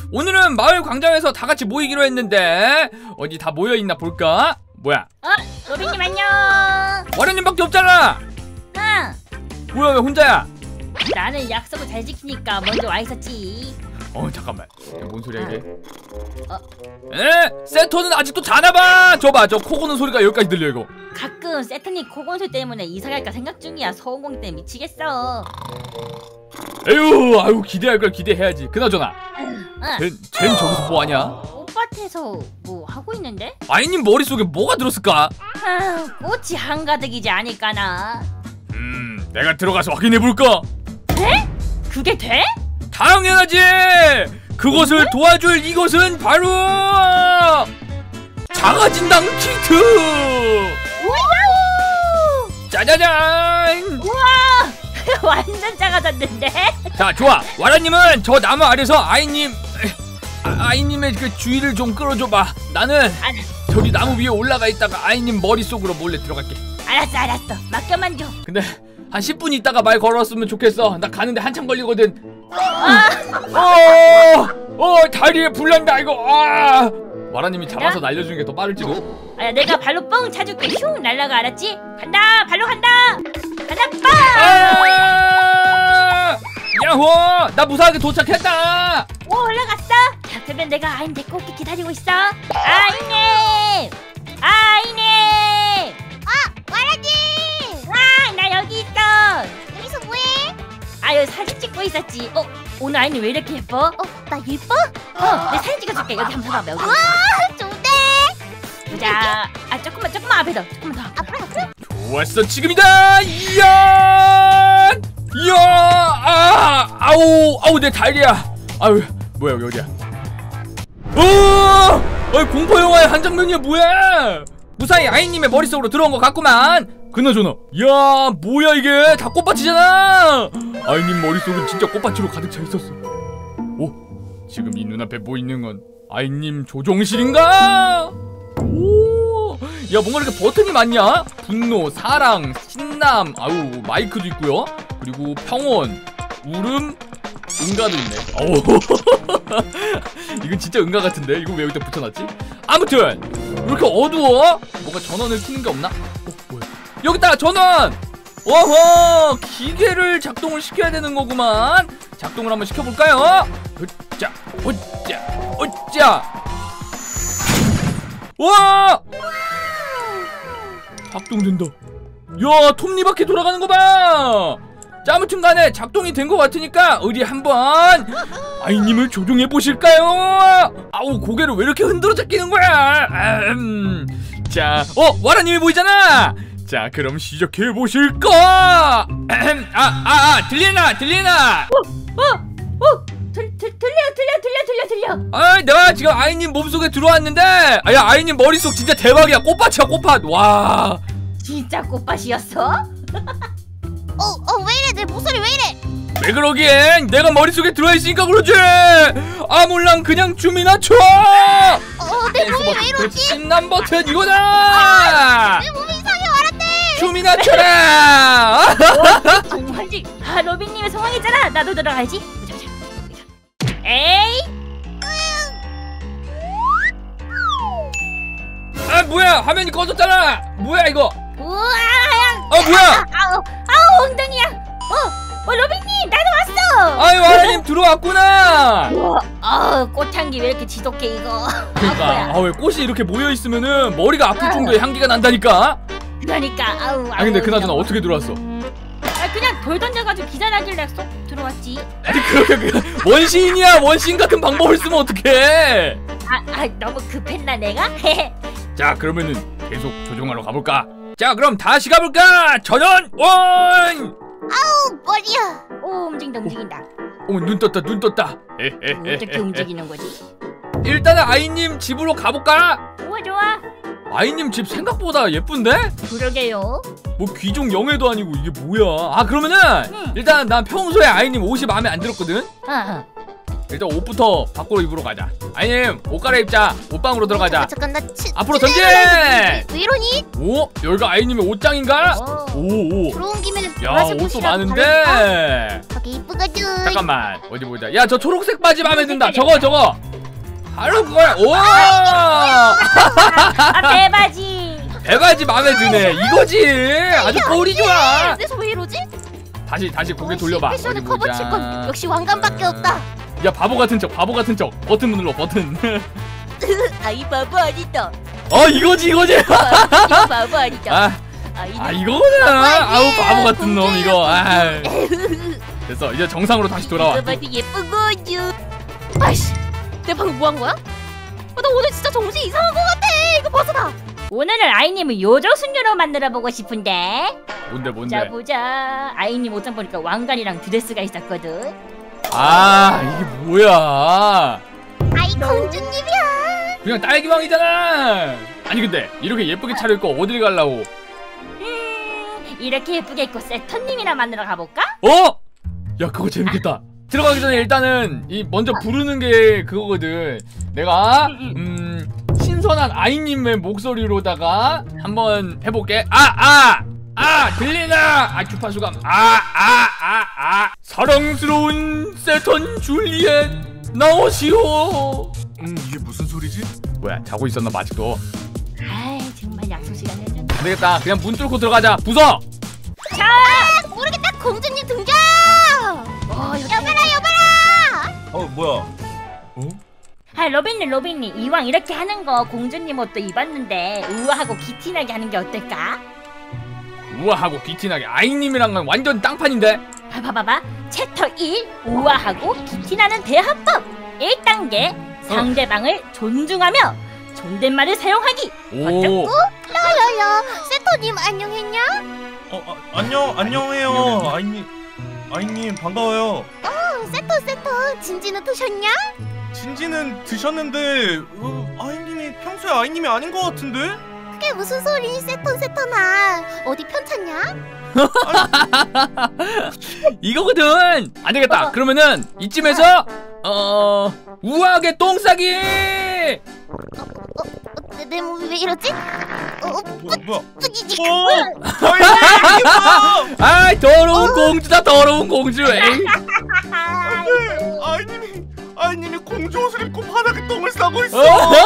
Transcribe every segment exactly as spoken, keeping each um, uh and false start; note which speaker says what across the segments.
Speaker 1: 오늘은 마을 광장에서 다 같이 모이기로 했는데 어디 다 모여있나 볼까? 뭐야?
Speaker 2: 어? 로빈님 안녕.
Speaker 1: 와련님밖에 없잖아.
Speaker 2: 응.
Speaker 1: 뭐야 왜 혼자야?
Speaker 2: 나는 약속을 잘 지키니까 먼저 와 있었지.
Speaker 1: 어 잠깐만, 뭔 소리야 이게?
Speaker 2: 어?
Speaker 1: 에? 세토는 아직도 자나봐. 저봐, 저 코 고는 소리가 여기까지 들려 이거.
Speaker 2: 가끔 세트님 코건술 때문에 이사 갈까 생각 중이야. 소음공 때문에 미치겠어.
Speaker 1: 에휴, 아유 기대할 걸 기대해야지. 그나저나
Speaker 2: 응.
Speaker 1: 쟤, 쟤는 저기서 뭐하냐?
Speaker 2: 오빠한테서 뭐 하고 있는데?
Speaker 1: 아이님 머릿속에 뭐가 들었을까?
Speaker 2: 아, 꽃이 한가득이지 않을까나.
Speaker 1: 음, 내가 들어가서 확인해볼까?
Speaker 2: 돼? 그게 돼?
Speaker 1: 당연하지! 그것을 응? 도와줄 이것은 바로 자가진당 키트!
Speaker 2: 우와!
Speaker 1: 짜자잔!
Speaker 2: 우와! 완전 작아졌는데?
Speaker 1: 자, 좋아. 와라님은 저 나무 아래서 아이님 아, 아이님의 그 주의를 좀 끌어줘봐. 나는
Speaker 2: 아,
Speaker 1: 저기 나무 위에 올라가 있다가 아이님 머릿속으로 몰래 들어갈게.
Speaker 2: 알았어 알았어, 맡겨만 줘.
Speaker 1: 근데 한 십 분 있다가 말 걸었으면 좋겠어. 나 가는데 한참 걸리거든.
Speaker 2: 아.
Speaker 1: 어, 어, 다리에 불 난다 이거. 아, 와라님이 잡아서
Speaker 2: 야?
Speaker 1: 날려주는 게 더 빠를지도.
Speaker 2: 아, 내가 발로 뻥 차줄게. 슝 날라가. 알았지? 간다. 발로 간다. 간다. 뻥.
Speaker 1: 아! 야호! 나 무사하게 도착했다.
Speaker 2: 오, 올라갔어. 자, 그러면 내가 아이님 데리고 올게. 기다리고 있어. 아이님, 아이님.
Speaker 3: 아, 와라님!
Speaker 2: 와, 나 여기 있어.
Speaker 3: 여기서 뭐해?
Speaker 2: 아유, 사진 찍고 있었지. 어, 오늘 아이님 왜 이렇게 예뻐?
Speaker 3: 어, 나 예뻐?
Speaker 2: 어, 내 사진 찍어줄게. 여기 한번 봐봐. 여기.
Speaker 3: 와, 좋대!
Speaker 2: 보자. 아, 조금만, 조금만 앞에 더. 조금만 더.
Speaker 3: 앞으로, 앞으로.
Speaker 1: 좋았어, 지금이다. 이야! 이야! 아! 아우! 아우 내 다리야. 아유, 뭐야 여기 어디야? 어! 아이, 공포 영화의 한 장면이야. 뭐야? 무사히 아이님의 머릿속으로 들어온 것 같구만. 그나저나, 야, 뭐야 이게? 다 꽃밭이잖아. 아이님 머릿속은 진짜 꽃밭으로 가득 차 있었어. 오, 지금 이 눈앞에 보이는 건 아이님 조종실인가? 오, 야, 뭔가 이렇게 버튼이 많냐? 분노, 사랑, 신남, 아유, 마이크도 있고요. 그리고 평온, 울음, 응가도 있네. 오, 이건 진짜 응가 같은데? 이거 왜 여기다 붙여놨지? 아무튼 이렇게 어두워? 뭔가 전원을 켜는 게 없나? 어, 뭐야? 여기다 전원! 어허, 기계를 작동을 시켜야 되는 거구만. 작동을 한번 시켜볼까요? 으짜, 으짜, 으짜. 와! 작동된다. 야, 톱니바퀴 돌아가는 거 봐. 자, 아무튼 간에 작동이 된 것 같으니까 우리 한번 아이님을 조종해 보실까요? 아우, 고개를 왜 이렇게 흔들어 잡기는 거야? 음. 자, 어, 와라님이 보이잖아. 자, 그럼 시작해 보실까? 아, 아, 아, 들리나, 들리나?
Speaker 2: 어, 어, 어, 들, 들, 들려, 들려, 들려, 들려, 들려.
Speaker 1: 아, 내가 지금 아이님 몸속에 들어왔는데, 아, 야, 아이님 머릿속 진짜 대박이야. 꽃밭이야, 꽃밭. 와.
Speaker 2: 진짜 꽃밭이었어?
Speaker 3: 어, 어, 왜 이래? 내 목소리 왜 이래?
Speaker 1: 왜 그러기엔? 내가 머릿속에 들어있으니까 그러지. 아, 몰랑 그냥 춤이나 춰.
Speaker 3: 어, 내 몸이 왜 이러지?
Speaker 1: 신남 버튼 이거다.
Speaker 3: 내 몸이 이상해, 와라님!
Speaker 1: 춤이나 춰라.
Speaker 2: 정말지. 아, 로빈님의 소망이잖아. 나도 들어가야지. 보자, 보자. 에이.
Speaker 1: 아, 뭐야? 화면이 꺼졌잖아. 뭐야 이거?
Speaker 2: 우와.
Speaker 1: 아, 뭐야?
Speaker 2: 아우, 아우, 엉덩이야. 어, 어, 로빈님, 나도 왔어.
Speaker 1: 아유, 와라님 들어왔구나.
Speaker 2: 우와, 아, 꽃향기 왜 이렇게 지독해 이거.
Speaker 1: 그러니까, 아, 왜 꽃이 이렇게 모여 있으면은 머리가 아플 정도의 향기가 난다니까.
Speaker 2: 그러니까, 아우.
Speaker 1: 아, 근데
Speaker 2: 아우,
Speaker 1: 그나저나
Speaker 2: 그냥.
Speaker 1: 어떻게 들어왔어?
Speaker 2: 아, 그냥 돌 던져가지고 기다리길래 쏙 들어왔지.
Speaker 1: 아니, 그, 그, 원시인이야. 원시인 같은 방법을 쓰면 어떡해?
Speaker 2: 아, 아, 너무 급했나 내가?
Speaker 1: 자, 그러면은 계속 조종하러 가볼까? 자, 그럼 다시 가볼까? 전원 원!
Speaker 3: 아우, 머리야.
Speaker 2: 오, 움직인다, 움직인다.
Speaker 1: 어, 눈 떴다, 눈 떴다.
Speaker 2: 어떻게 움직이는 거지?
Speaker 1: 일단은 아이님 집으로 가볼까?
Speaker 2: 좋아, 좋아.
Speaker 1: 아이님 집 생각보다 예쁜데?
Speaker 2: 그러게요.
Speaker 1: 뭐 귀족 영예도 아니고 이게 뭐야? 아, 그러면은
Speaker 2: 응.
Speaker 1: 일단 난 평소에 아이님 옷이 마음에 안 들었거든?
Speaker 2: 어, 어.
Speaker 1: 일단 옷부터 밖으로 입으러 가자. 아이님 옷 갈아입자. 옷방으로 들어가자.
Speaker 3: 잠깐, 나 치,
Speaker 1: 앞으로 전진!
Speaker 3: 왜 이러니?
Speaker 1: 오? 여기가 아이님의 옷장인가?
Speaker 2: 어.
Speaker 1: 오, 오.
Speaker 3: 들어온 김에
Speaker 1: 야, 옷도 많은데?
Speaker 3: 이쁘거든.
Speaker 1: 잠깐만 어디 보자. 야 저 초록색 바지 마음에 든다. 저거 저거 바로 그거야. 오
Speaker 2: 아 배바지.
Speaker 1: 배바지 마음에 드네. 이거지. 아주 꼴이 좋아.
Speaker 3: 그래서 왜 이러지?
Speaker 1: 다시 다시 고개 돌려봐.
Speaker 3: 패션을
Speaker 1: 어디
Speaker 3: 커버
Speaker 1: 보자.
Speaker 3: 칠건 역시 왕관밖에 없다.
Speaker 1: 야 바보 같은 척 바보 같은 척 버튼 눌러 버튼.
Speaker 3: 아이 바보 아니다.
Speaker 1: 어 이거지 이거지.
Speaker 3: 이거 바보 아니다.
Speaker 1: 아,
Speaker 3: 아이는
Speaker 1: 아 이거구나.
Speaker 3: 바보
Speaker 1: 아우 바보 같은 놈
Speaker 3: 공주야,
Speaker 1: 이거. 아,
Speaker 3: 공주.
Speaker 1: 됐어 이제 정상으로 다시 돌아와.
Speaker 3: 이거 봐도 예쁜 거죠. 아이씨, 내 방금 뭐 한 거야? 아, 나 오늘 진짜 정신 이상한 거 같아. 이거 벗어라.
Speaker 2: 오늘은 아이님을 요조순녀로 만들어 보고 싶은데.
Speaker 1: 뭔데 뭔데?
Speaker 2: 자 보자. 아이님 옷장 보니까 왕관이랑 드레스가 있었거든.
Speaker 1: 아 이게 뭐야?
Speaker 3: 아이 공주님이야.
Speaker 1: 그냥 딸기왕이잖아. 아니 근데 이렇게 예쁘게 차려입고 어딜 가려고?
Speaker 2: 음, 이렇게 예쁘게 입고 세터님이나 만들어 가볼까?
Speaker 1: 어? 야 그거 재밌겠다. 들어가기 전에 일단은 이 먼저 부르는 게 그거거든. 내가 음 신선한 아이님의 목소리로다가 한번 해볼게. 아 아 아 들리나? 아 주파수가 아아아 아, 아. 사랑스러운 세턴 줄리엣 나오시오.
Speaker 4: 음 이게 무슨 소리지?
Speaker 1: 뭐야 자고 있었나 봐 아직도.
Speaker 2: 아이 정말 약속 시간이 됐는데.
Speaker 1: 안 되겠다. 그냥 문 뚫고 들어가자. 부숴.
Speaker 3: 아, 모르겠다. 공주님 등장. 어, 여봐라 여봐라.
Speaker 4: 어 뭐야?
Speaker 2: 아 로빈님 로빈님 이왕 이렇게 하는 거 공주님 옷도 입었는데 우아하고 기티나게 하는 게 어떨까?
Speaker 1: 우아하고 기티나게 아이님이랑은 완전 땅판인데.
Speaker 2: 봐봐봐봐. 챕터 일 우아하고 기티나는 대화법. 일 단계 상대방을 존중하며 존댓말을 사용하기.
Speaker 1: 오.
Speaker 3: 야야야, 세토님 안녕했냐?
Speaker 4: 어 아, 안녕 안녕해요 아이님 아이님 반가워요.
Speaker 3: 어, 세토 세토, 진지는 드셨냐?
Speaker 4: 진지는 드셨는데 어, 아이님이 평소에 아이님이 아닌 것 같은데?
Speaker 3: 그게 무슨 소리? 세토 세토나 어디 편찮냐?
Speaker 1: 이거거든. 안 되겠다.
Speaker 3: 어.
Speaker 1: 그러면은 이쯤에서 어 우아하게 똥 싸기.
Speaker 3: 어, 내 몸이 왜 이러지? 어, 어,
Speaker 4: 뭐야 뭐야?
Speaker 3: 뿌지직.
Speaker 4: 어 아이님 이게 뭐야?
Speaker 1: 아이 더러운 공주다 더러운 공주. 에이.
Speaker 4: 안돼 아이님이 아이님이 공주 옷을 입고 바닥에 똥을 싸고 있어.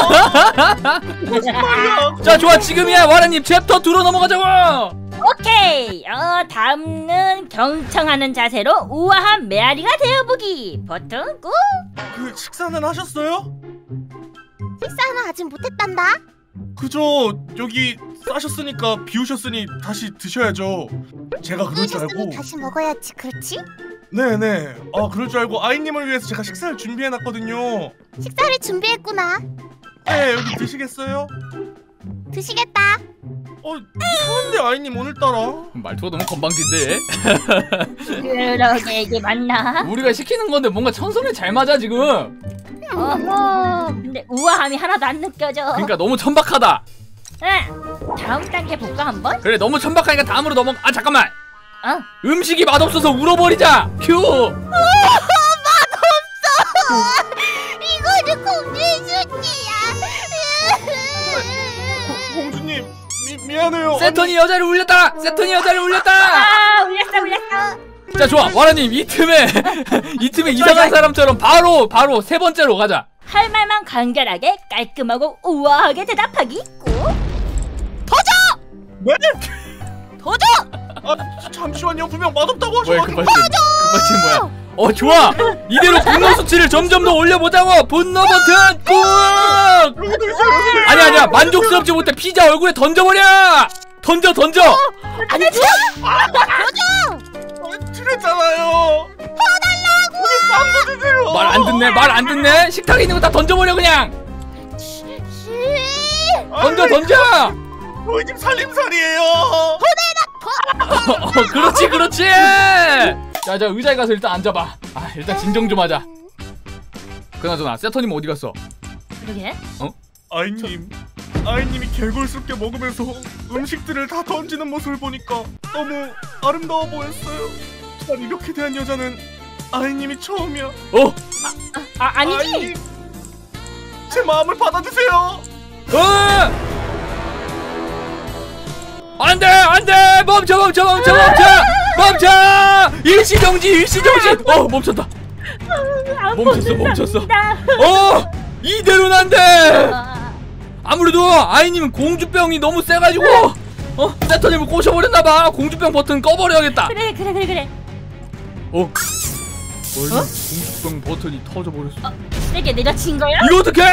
Speaker 4: 무슨 말이야?
Speaker 1: 자 좋아 지금이야 와라님 챕터 이로 넘어가자고.
Speaker 2: 오케이. 어 다음은 경청하는 자세로 우아한 메아리가 되어보기. 버튼 꾹.
Speaker 4: 그 식사는 하셨어요?
Speaker 3: 식사는 아직 못했단다.
Speaker 4: 그저 여기 싸셨으니까 비우셨으니 다시 드셔야죠. 제가 그럴 줄
Speaker 3: 끓였으니
Speaker 4: 알고.
Speaker 3: 다시 먹어야지, 그렇지?
Speaker 4: 네네. 아 그럴 줄 알고 아이님을 위해서 제가 식사를 준비해놨거든요.
Speaker 3: 식사를 준비했구나.
Speaker 4: 네 여기 드시겠어요?
Speaker 3: 드시겠다.
Speaker 4: 어 이상한데 아이님 오늘따라.
Speaker 1: 말투가 너무 건방진데.
Speaker 2: 그러게 이게 맞나?
Speaker 1: 우리가 시키는 건데 뭔가 천선에 잘 맞아 지금.
Speaker 2: 어머. 근데 우아함이 하나도 안 느껴져.
Speaker 1: 그러니까 너무 천박하다.
Speaker 2: 응. 다음 단계 볼까 한번?
Speaker 1: 그래 너무 천박하니까 다음으로 넘어. 아 잠깐만.
Speaker 2: 어.
Speaker 1: 음식이 맛없어서 울어버리자. 휴.
Speaker 3: 이거는 공주의 수치야.
Speaker 4: 공주님 미, 미안해요.
Speaker 1: 세턴이 여자를 울렸다. 세턴이 여자를 울렸다.
Speaker 2: 아 울렸어 울렸어.
Speaker 1: 자 좋아 와라님 이 틈에 이 틈에 이상한 사람처럼 바로 바로 세 번째로 가자.
Speaker 2: 할 말만 간결하게 깔끔하고 우아하게 대답하기. 꾹.
Speaker 4: 네?
Speaker 3: 도저!
Speaker 4: 아 잠시만요. 분명 맛없다고
Speaker 1: 뭐야
Speaker 4: 하셔가지고.
Speaker 1: 급발진. 급발진 뭐야? 어 좋아. 이대로 분노 수치를 점점 더 올려보자고. 분노 버튼 꾹. 아니야 아니야 만족스럽지 못해 피자 얼굴에 던져버려. 던져 던져.
Speaker 3: 아니,
Speaker 4: 아, 드렸잖아요. 퍼달라고. 오늘 빵도 주세요.
Speaker 1: 말 안 듣네 말 안 듣네. 식탁에 있는 거 다 던져버려 그냥. 던져 던져.
Speaker 4: 저희 집 살림살이에요.
Speaker 1: 어, 그렇지 그렇지. 자자 의자에 가서 일단 앉아봐. 아 일단 진정 좀 하자. 그나저나 세터님 어디 갔어?
Speaker 2: 그러게.
Speaker 4: 아이님, 아이님이 개걸스럽게 먹으면서 음식들을 다 던지는 모습을 보니까 너무 아름다워 보였어요. 난 이렇게 대한 여자는 아이님이 처음이야.
Speaker 1: 어?
Speaker 2: 아 아니지.
Speaker 4: 아이님, 제 마음을 받아주세요.
Speaker 1: 어! 안돼 안돼 멈춰 멈춰 멈춰 멈춰 멈춰! 일시정지 일시정지. 어 멈췄다.
Speaker 2: 아,
Speaker 1: 멈췄어 멈췄어.
Speaker 2: 나.
Speaker 1: 어 이대로는 안 돼. 아무래도 아이님은 공주병이 너무 세가지고 어 세터님을 꼬셔버렸나봐. 공주병 버튼 꺼버려야겠다.
Speaker 2: 그래 그래 그래 그래.
Speaker 1: 어? 아이님 공주병 버튼이 터져버렸어.
Speaker 2: 어, 쓰레기에 내려친 거야?
Speaker 1: 이거 어떡해!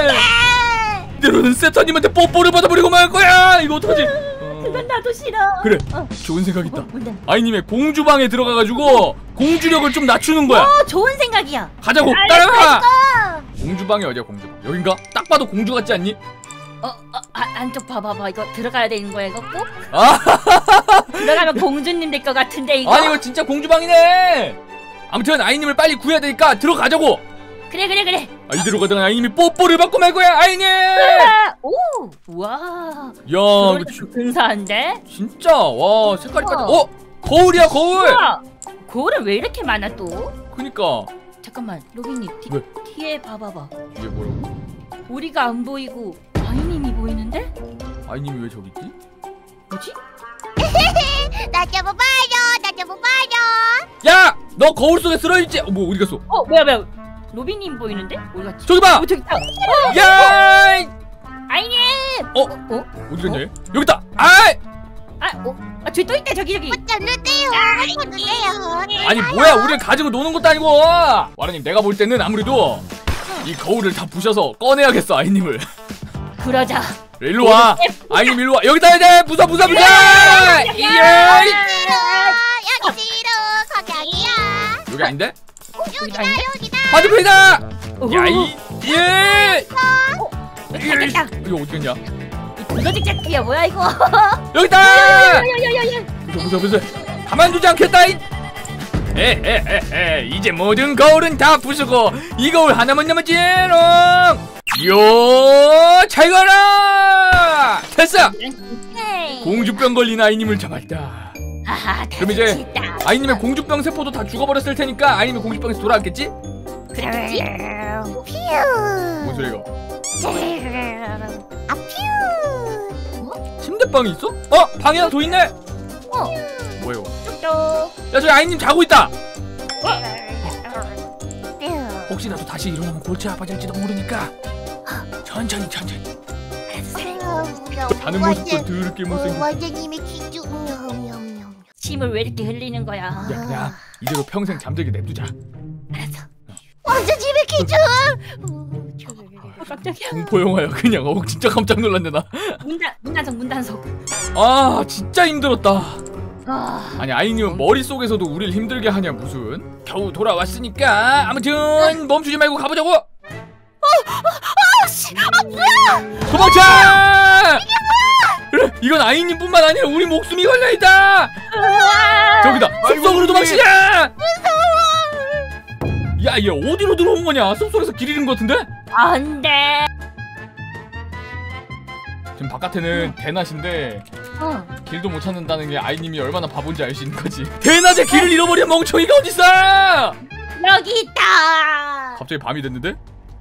Speaker 1: 이대로는 세터님한테 뽀뽀를 받아버리고 말 거야. 이거 어떡하지? 어...
Speaker 2: 그건 나도 싫어.
Speaker 1: 그래
Speaker 2: 어.
Speaker 1: 좋은 생각 있다.
Speaker 2: 어, 뭔데?
Speaker 1: 아이님의 공주방에 들어가가지고 공주력을 좀 낮추는 거야.
Speaker 2: 어, 좋은 생각이야.
Speaker 1: 가자고
Speaker 2: 알겠어,
Speaker 1: 따라가.
Speaker 2: 알겠어.
Speaker 1: 공주방이 어디야 공주방? 여긴가? 딱 봐도 공주 같지 않니?
Speaker 2: 어, 어, 아, 안쪽 봐봐봐. 이거 들어가야 되는 거야 이거 꼭?
Speaker 1: 아
Speaker 2: 들어가면 공주님 될 것 같은데 이거.
Speaker 1: 아니 이거 진짜 공주방이네. 아무튼 아이님을 빨리 구해야 되니까 들어가자고.
Speaker 2: 그래 그래 그래.
Speaker 1: 아, 이대로 가다가 아이님이 뽀뽀를 받고 말 거야 아이님.
Speaker 2: 아, 오, 와.
Speaker 1: 야
Speaker 2: 이거
Speaker 1: 이거
Speaker 2: 근사한데?
Speaker 1: 진짜 와 색깔이
Speaker 2: 우와.
Speaker 1: 빨리. 어 거울이야 거울.
Speaker 2: 우와, 거울은 왜 이렇게 많아 또?
Speaker 1: 그니까
Speaker 2: 잠깐만, 로빈님 뒤,
Speaker 1: 왜?
Speaker 2: 뒤에 봐봐봐.
Speaker 1: 이게 뭐라고?
Speaker 2: 우리가 안 보이고 아이님이 보이는데?
Speaker 1: 아이님이 왜 저기 있지?
Speaker 2: 뭐지?
Speaker 3: 나 좀 봐요. 나 좀 봐요.
Speaker 1: 야! 너 거울 속에 쓰러있지? 어, 뭐 어디 갔어?
Speaker 2: 어, 뭐야 뭐야? 로빈님 보이는데? 어디 갔지?
Speaker 1: 저기 봐!
Speaker 2: 어, 저기 있다.
Speaker 1: 야! 이-
Speaker 2: 아이님!
Speaker 1: 어?
Speaker 2: 어?
Speaker 1: 어디 갔냐? 얘? 여기 있다! 아이!
Speaker 2: 아, 어? 아, 저기 또 있다. 저기 저기.
Speaker 3: 어쩌는데요? 어쩌는데요?
Speaker 1: 아니 뭐야 우리를 가지고 노는 것도 아니고. 와라님 내가 볼 때는 아무래도 이 거울을 다 부셔서 꺼내야겠어 아이님을.
Speaker 2: 그러자.
Speaker 1: 일로 와. 아이님 일로 와. 여기다 이제 부숴 부숴 부숴. 예.
Speaker 3: 싫어. 여기 싫어. 거기 아니야.
Speaker 1: 여기 아닌데?
Speaker 3: 여기다 여기다.
Speaker 1: 화두필이다.
Speaker 2: 어허.
Speaker 1: 야이 예.
Speaker 2: 됐다.
Speaker 1: 이거 어디 갔냐?
Speaker 2: 그거지 짝이야 뭐야 이거?
Speaker 1: 여기 있다.
Speaker 2: 야야야야야.
Speaker 1: 부숴 부숴 부숴. 가만두지 않겠다. 이. 에헤헤헤 이제 모든 거울은 다 부수고 이 거울 하나만 남았지롱. 요, 잘 가라! 됐어! 공주병 걸린 아이님을 잡았다.
Speaker 2: 아하,
Speaker 1: 그럼 이제
Speaker 2: 됐다.
Speaker 1: 아이님의 공주병 세포도 다 죽어버렸을 테니까 아이님이 공주병에서 돌아왔겠지?
Speaker 2: 그래.
Speaker 1: 뭔 소리가?
Speaker 3: 아퓨.
Speaker 1: 침대방이 있어? 어? 방이 하나 더 있네?
Speaker 2: 어.
Speaker 1: 뭐야 이거?
Speaker 2: 뚝뚝.
Speaker 1: 야 저기 아이님 자고 있다!
Speaker 3: 어?
Speaker 1: 혹시라도 다시 일어나면 골치 아파질지도 모르니까 천천히 천천히. 자는 모습도 더럽게 못생겼어.
Speaker 3: 완전님의 기주.
Speaker 2: 침을 왜 이렇게 흘리는 거야?
Speaker 1: 야 그냥 이대로 평생 잠들게 냅두자.
Speaker 2: 알았어.
Speaker 3: 완전님의 기주.
Speaker 2: 어, 깜짝이야.
Speaker 1: 공포 영화야 그냥. 어 진짜 깜짝 놀랐네 나.
Speaker 2: 문단 문단속 문단속.
Speaker 1: 아 진짜 힘들었다.
Speaker 2: 아.
Speaker 1: 아니 아이님은 머릿속에서도 우릴 힘들게 하냐 무슨. 겨우 돌아왔으니까 아무튼 멈추지 말고 가보자고.
Speaker 3: 아씨. 아 뭐야?
Speaker 1: 도망쳐! 그래 이건 아이님 뿐만 아니라 우리 목숨이 걸려있다. 저기다 숲속으로 도망치자. 무서워. 야얘 어디로 들어온 거냐. 숲속에서 길 잃은 거 같은데?
Speaker 2: 안돼.
Speaker 1: 지금 바깥에는 대낮인데
Speaker 2: 어.
Speaker 1: 길도 못 찾는다는 게 아이님이 얼마나 바본지 알 수 있는 거지. 대낮에 길을 잃어버린 멍청이가 어딨어.
Speaker 2: 여기 있다.
Speaker 1: 갑자기 밤이 됐는데?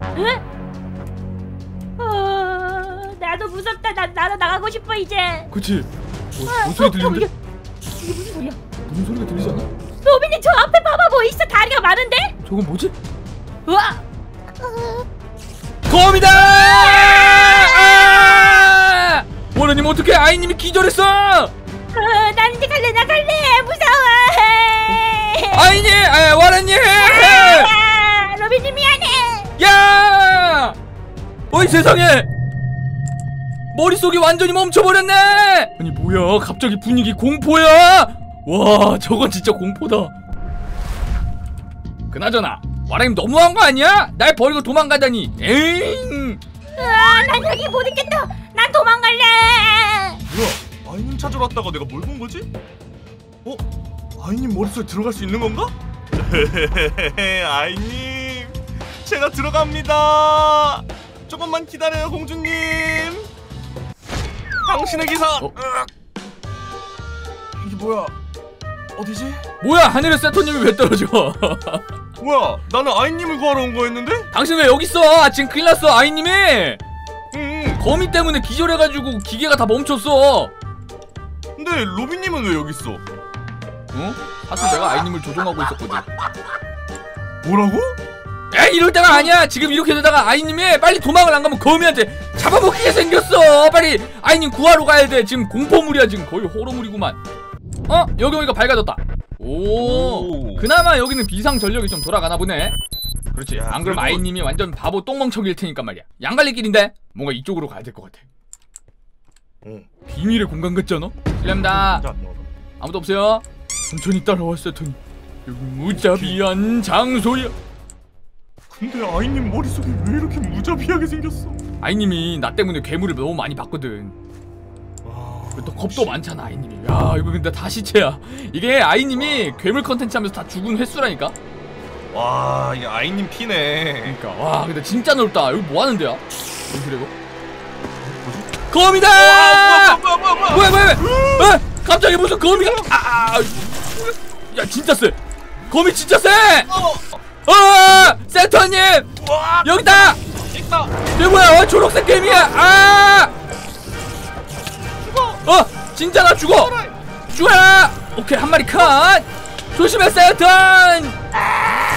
Speaker 2: 어, 나도 무섭다. 나 나도 나가고 싶어 이제.
Speaker 1: 그치? 뭐, 뭔 소리 들리는데?
Speaker 2: 이게 무슨 소리야?
Speaker 1: 무슨 소리가 들리지 않아?
Speaker 2: 로빈이 저 앞에 봐봐 뭐 있어? 다리가 많은데?
Speaker 1: 저건 뭐지?
Speaker 2: 우와.
Speaker 1: 검이다! 아! 원우님 어떡해? 아이님이 기절했어!
Speaker 2: 어, 난 이제 갈래 나 갈래 무서워.
Speaker 1: 아이님! 아, 와라님!
Speaker 2: 아, 로빈님 미안해.
Speaker 1: 야! 어이 세상에! 머릿속이 완전히 멈춰버렸네! 아니 뭐야 갑자기 분위기 공포야! 와 저건 진짜 공포다. 그나저나 와라님 너무한 거 아니야? 날 버리고 도망가다니. 에잉!
Speaker 2: 아, 난 여기 못 있겠다. 난 도망갈래.
Speaker 4: 뭐야? 아이님 찾으러 왔다가 내가 뭘 본 거지? 어? 아이님 머릿속에 들어갈 수 있는 건가? 아이님 제가 들어갑니다. 조금만 기다려요 공주님. 당신의 기사.
Speaker 1: 어?
Speaker 4: 이게 뭐야? 어디지?
Speaker 1: 뭐야 하늘에 세토님이 왜 떨어져?
Speaker 4: 뭐야? 나는 아이님을 구하러 온 거였는데?
Speaker 1: 당신 왜 여기 있어? 아, 지금 큰일 났어 아이님이.
Speaker 4: 응.
Speaker 1: 거미 때문에 기절해가지고 기계가 다 멈췄어.
Speaker 4: 근데 로빈님은 왜 여기 있어?
Speaker 1: 어? 사실 내가 아이님을 조종하고 있었거든.
Speaker 4: 뭐라고?
Speaker 1: 에이 이럴 때가 아니야. 지금 이렇게 되다가 아이님이 빨리 도망을 안 가면 거미한테 잡아먹히게 생겼어. 빨리 아이님 구하러 가야 돼. 지금 공포물이야. 지금 거의 호러물이구만. 어? 여기 오니까 밝아졌다. 오,
Speaker 4: 오.
Speaker 1: 그나마 여기는 비상 전력이 좀 돌아가나 보네. 그렇지.
Speaker 4: 야,
Speaker 1: 안 그러면
Speaker 4: 그래도-
Speaker 1: 아이님이 완전 바보 똥멍청일 테니까 말이야. 양갈래길인데 뭔가 이쪽으로 가야 될 것 같아.
Speaker 4: 어.
Speaker 1: 비밀의 공간 같지 않아? 실례합니다.
Speaker 4: 진짜 안 나와.
Speaker 1: 아무도 없어요? 천천히 따라왔어 토니. 여기 무자비한 장소야.
Speaker 4: 근데 아이님 머릿속이 왜 이렇게 무자비하게 생겼어?
Speaker 1: 아이님이 나 때문에 괴물을 너무 많이 봤거든.
Speaker 4: 아,
Speaker 1: 또 겁도 많잖아 아이님이. 야 이거 근데 다 시체야. 이게 아이님이 괴물 컨텐츠 하면서 다 죽은 횟수라니까.
Speaker 4: 와, 이 아이님 피네.
Speaker 1: 그러니까 와 근데 진짜 넓다. 여기 뭐 하는 데야? 여기 그리고
Speaker 4: 뭐지?
Speaker 1: 거미다!
Speaker 4: 와, 뭐야, 뭐야, 뭐야,
Speaker 1: 뭐야 뭐야 뭐야? 어? 갑자기 무슨 거미가? 아, 아, 야 진짜 세. 거미 진짜 세. 어, 센터님
Speaker 4: 와,
Speaker 1: 여기다.
Speaker 4: 있다.
Speaker 1: 이거 뭐야? 어, 초록색 개미야. 아! 어, 진짜 나 죽어. 죽어라. 오케이 한 마리 컷. 조심해 센턴. 아!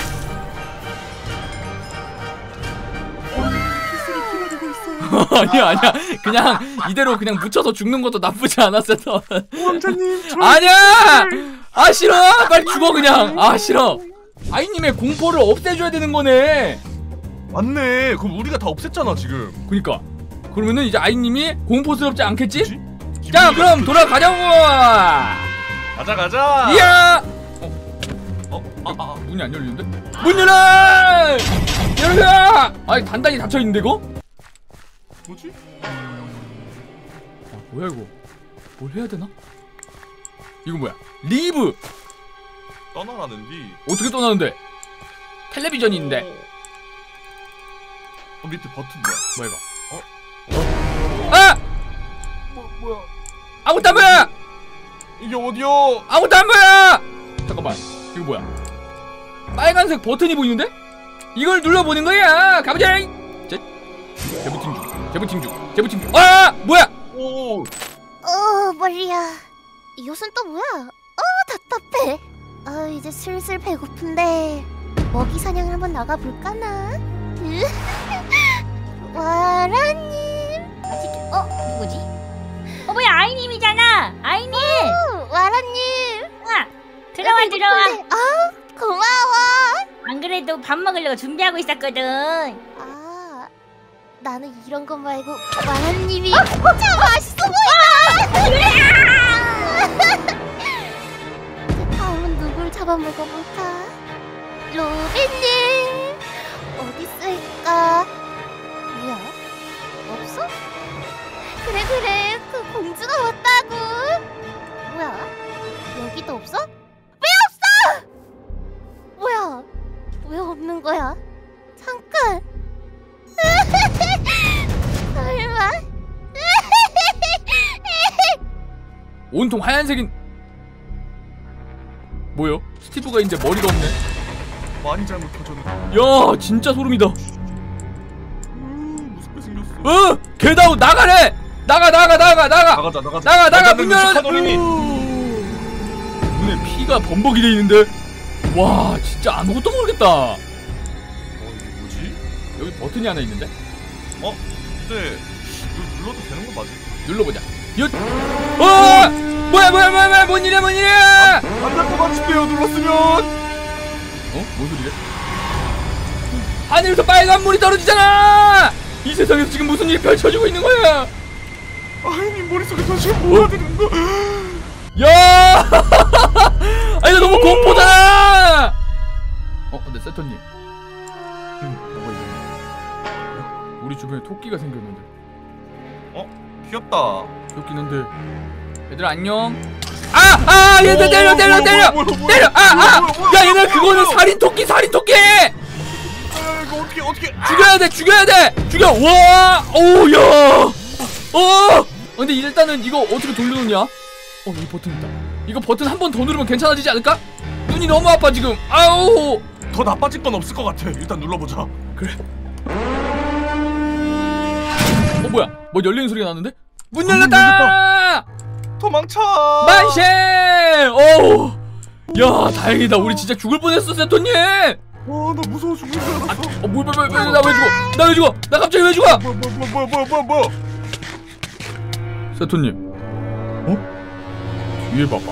Speaker 4: 기다리고 있어요.
Speaker 1: 아니야 아니야. 그냥 이대로 그냥 묻혀서 죽는 것도 나쁘지 않아 센턴.
Speaker 4: 원장님, 저
Speaker 1: 아니야. 아 싫어. 빨리 죽어 그냥. 아 싫어. 아이님의 공포를 없애줘야 되는 거네.
Speaker 4: 맞네. 그럼 우리가 다 없앴잖아 지금.
Speaker 1: 그니까 그러면은 이제 아이님이 공포스럽지 않겠지?
Speaker 4: 그치?
Speaker 1: 자 그럼 돌아가자고.
Speaker 4: 가자 가자.
Speaker 1: 이야.
Speaker 4: 어, 아, 아, 아.
Speaker 1: 문이 안 열리는데? 문 열어! 열어! 아니 단단히 닫혀 있는데 이거?
Speaker 4: 뭐지?
Speaker 1: 아, 뭐야 이거? 뭘 해야 되나? 이거 뭐야? 리브!
Speaker 4: 떠나라는디.
Speaker 1: 어떻게 떠나는데? 텔레비전이 있는데.
Speaker 4: 어, 밑에 버튼 뭐야?
Speaker 1: 뭐야 이거? 아!
Speaker 4: 뭐 뭐야?
Speaker 1: 아무것도 안 보여!
Speaker 4: 이게 어디요?
Speaker 1: 아무것도 안 보여! 잠깐만 이거 뭐야? 빨간색 버튼이 보이는데? 이걸 눌러보는 거야! 가보자! 제, 재부팅 중 재부팅 중 재부팅 중 아! 뭐야!
Speaker 4: 오.
Speaker 3: 어 머리야. 이 옷은 또 뭐야? 어 답답해. 아 이제 슬슬 배고픈데 먹이 사냥을 한번 나가 볼까나? 와라님.
Speaker 2: 어 누구지? 어 뭐야 아이님이잖아. 아이님.
Speaker 3: 어, 와라님.
Speaker 2: 아, 들어와 들어와.
Speaker 3: 아 고마워.
Speaker 2: 안 그래도 밥 먹으려고 준비하고 있었거든.
Speaker 3: 아 나는 이런 거 말고 와라님이 진짜 맛있어 보인다. 이제 다음은 누굴 잡아먹어볼까? 로빈님 어디 있을까? 뭐야? 없어? 그래 그래 그 공주가 왔다고. 뭐야? 여기도 없어? 왜 없어? 뭐야? 왜 없는 거야? 잠깐. 설마?
Speaker 1: 온통 하얀색인 뭐요? 스티브가 이제 머리가 없네.
Speaker 4: 많이 잘못 터졌네.
Speaker 1: 야 진짜 소름이다.
Speaker 4: 음, 무섭게 생겼어.
Speaker 1: 어! 겟아웃 나가래! 나가 나가 나가 나가!
Speaker 4: 나가자 나가자.
Speaker 1: 나가 나가 문 열어!
Speaker 4: 시카노리니.
Speaker 1: 눈에 피가 범벅이 돼 있는데 와 진짜 아무것도 모르겠다.
Speaker 4: 어 이게 뭐지?
Speaker 1: 여기 버튼이 하나 있는데
Speaker 4: 어? 근데 이거 눌러도 되는 거 맞지?
Speaker 1: 눌러보자. 얏! 어! 뭐야 뭐야 뭐야 뭐야 뭔 일이야 뭔 일이야!
Speaker 4: 안될 것 같은데요 눌렀으면.
Speaker 1: 어? 뭔 소리래? 하늘에서 빨간 물이 떨어지잖아! 이 세상에서 지금 무슨 일이 펼쳐지고 있는 거야?
Speaker 4: 아이님 머릿속에 다시 뭐가 되는 거?
Speaker 1: 야! 아 이거 너무 공포잖아! 어 근데 세터님 뭐가 있네. 우리 주변에 토끼가 생겼는데
Speaker 4: 귀엽다.
Speaker 1: 귀엽긴 한데 얘들아 안녕? 아! 아! 얘들 때려 때려 때려! 때려! 아! 아! 야 얘네 그거는 살인 토끼 살인 토끼!
Speaker 4: 아, 이거 어떻게 어떻게?
Speaker 1: 죽여야 돼 죽여야 돼! 죽여! 와! 오우 야! 어! 근데 일단은 이거 어떻게 돌려놓냐? 어 여기 버튼 있다. 이거 버튼 한 번 더 누르면 괜찮아지지 않을까? 눈이 너무 아파 지금. 아우!
Speaker 4: 더 나빠질 건 없을 것 같아. 일단 눌러보자.
Speaker 1: 그래. 어 뭐야? 뭐 열리는 소리가 나는데? 문 열렸다!
Speaker 4: 도망쳐.
Speaker 1: 만세! 어우! 야 다행이다. 우리 진짜 죽을 뻔했어 세토님.
Speaker 4: 와나 무서워 죽는 줄 알았어.
Speaker 1: 어, 뭐, 뭐, 뭐, 뭐, 나 왜 죽어? 나 왜 죽어? 나 갑자기 왜 죽어?
Speaker 4: 뭐 뭐 뭐 뭐 뭐 뭐
Speaker 1: 세토님. 어? 뒤에 봐봐.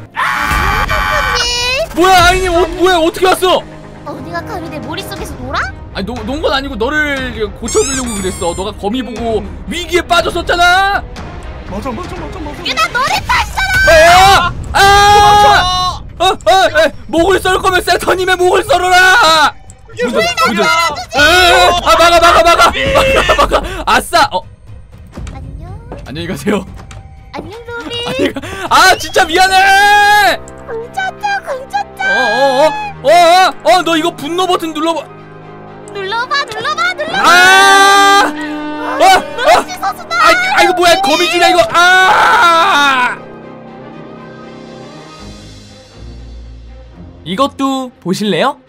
Speaker 1: 뭐야 아이님 어, 뭐야 어떻게 왔어?
Speaker 3: 어디가 감히 내 머릿속에서 놀아?
Speaker 1: 아니 논 건 아니고 너를 고쳐주려고 그랬어. 너가 거미 보고 위기에 빠졌었잖아.
Speaker 4: 맞아 맞아 맞아 맞아.
Speaker 3: 나 너네 봤잖아.
Speaker 1: 아! 아! 어, 어, 에, 목을 썰 거면 세터님의 목을 썰어라. 무전, 무전. 에, 아 막아 막아 막아 막아 막아. 아싸. 어
Speaker 3: 안녕.
Speaker 1: 안녕히 가세요.
Speaker 3: 안녕 로빈.
Speaker 1: 안녕히 가. 아 진짜 미안해.
Speaker 3: 공짜짜 공짜짜.
Speaker 1: 어어어어어어 너 이거 분노 버튼 눌러봐.
Speaker 3: 눌러봐 눌러봐 눌러봐.
Speaker 1: 아! 어! 어!
Speaker 3: 씻어주다.
Speaker 1: 아, 아 이거 뭐야 거미줄이야 이거. 아! 이것도 보실래요?